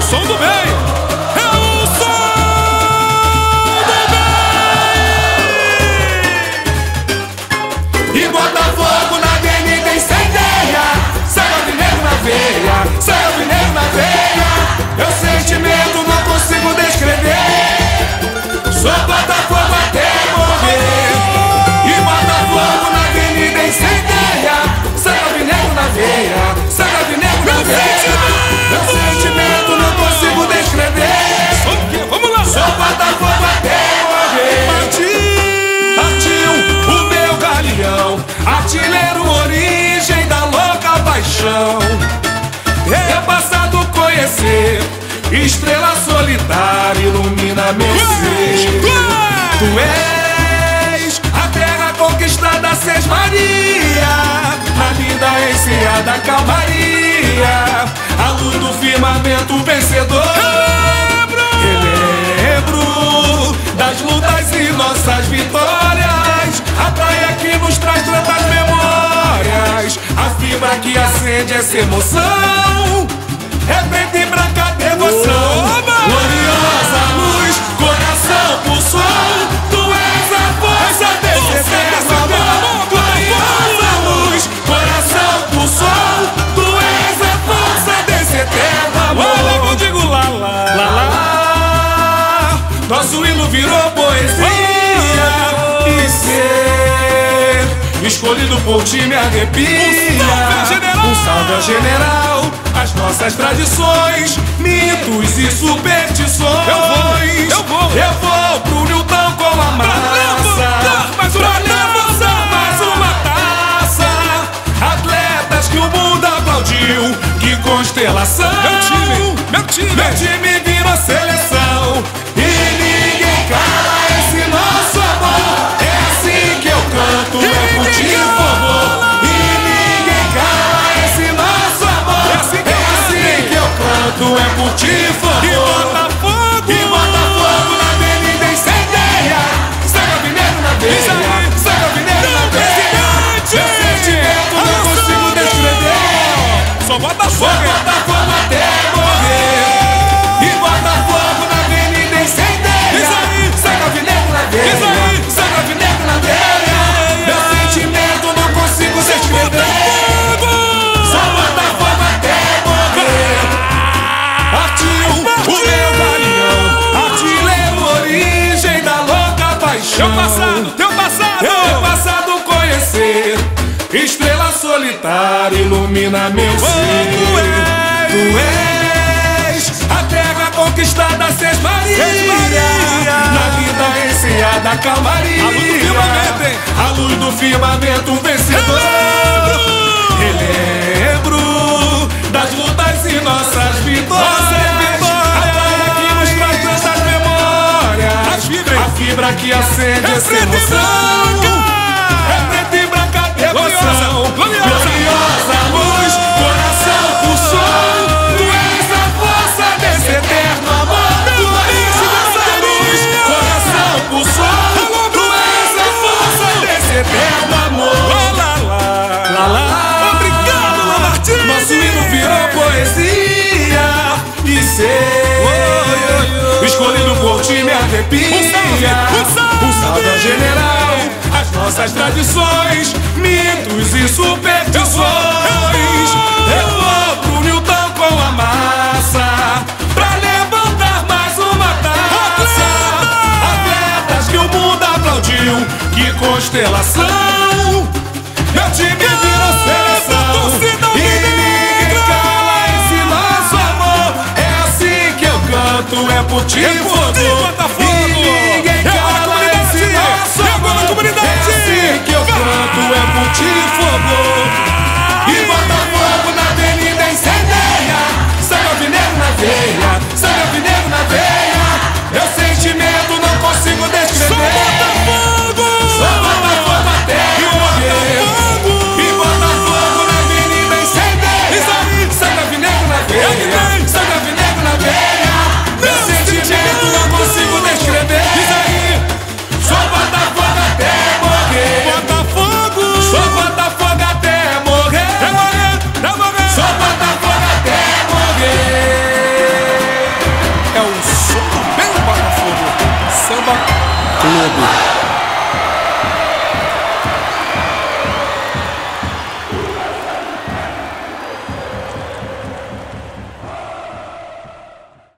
som do bem. É o som do bem. E bota fogo na avenida, incendeia. Sangue alvinegro na veia, sangue alvinegro na veia. Meu sentimento não consigo descrever. Só bota fogo até morrer. E bota fogo na avenida, incendeia. Sangue alvinegro na veia, sangue alvinegro na veia. Meu sentimento não consigo descrever. Vamos lá. Só bota fogo até morrer. Partiu o meu galeão, artilheiro, origem da louca paixão. É passado conhecer, estrela solitária ilumina meu ser. Tu és a terra conquistada, Seis Maria, na vida enseada calmaria, a luz do firmamento vencedor. Relembro das lutas e nossas vitórias, a praia que nos traz tantas memórias, a fibra que acende essa emoção. É preta e branca devoção, gloriosa luz, coração pulsou. Tu és a força desse eterno amor. Gloriosa luz, coração pulsou. Tu és a força desse eterno amor. Olha que eu digo lá, lá, Lá, lá. Nosso hino virou poesia. E ser escolhido por ti me arrepia. Um salve ao general, as nossas tradições, mitos e superstições. Eu vou pro Newton com a massa, mais pra levantar mais uma taça. Atletas que o mundo aplaudiu, que constelação. Meu time. Meu time virou seleção. E ninguém cala esse nosso amor. É assim que eu canto, é por ti, por favor. E ninguém cala esse nosso amor. É assim que eu canto, é por ti, por favor. E bota fogo na avenida, incendeia. Sangue alvinegro na veia, sangue alvinegro na veia. Meu sentimento não consigo descrever. Só bota Só fogo. bota fogo até morrer. E bota fogo na avenida, incendeia. Sangue alvinegro na veia, sangue alvinegro na veia. Meu sentimento não consigo descrever. Só bota fogo até morrer. Partiu o meu galeão, artilheiro, origem da louca paixão. Teu passado. É passado conhecer, estrela solitária ilumina meu ser. Tu és a terra conquistada, Seis Maria, na vida enseada calmaria, a luz do firmamento vencedor. Relembro das lutas e nossas vitórias, a praia que nos traz tantas memórias, a fibra que acende essa emoção. É preta e branca devoção, gloriosa luz, coração pulsou. Tu és a força desse eterno amor. Gloriosa luz, coração pulsou. Tu és a força desse eterno amor. Lá, lá. Obrigado, Lamartine. Nosso hino virou poesia. E ser escolhido por ti me arrepia. Um salve ao general, as nossas tradições, mitos e superstições. Eu vou pro Newton com a massa, pra levantar mais uma taça. Atletas que o mundo aplaudiu, que constelação. Meu time virou seleção. E ninguém cala esse nosso amor. É assim que eu canto, é por ti, por favor. E ninguém cala esse nosso amor. É assim que eu canto, é por ti, por favor. E bota fogo na avenida, incendeia. Sangue alvinegro na veia, sangue alvinegro na veia. Meu sentimento não consigo descrever. Só bota fogo até morrer. E bota fogo na avenida, incendeia. Sangue alvinegro na veia, sangue alvinegro na veia. Meu sentimento não consigo descrever. Clube.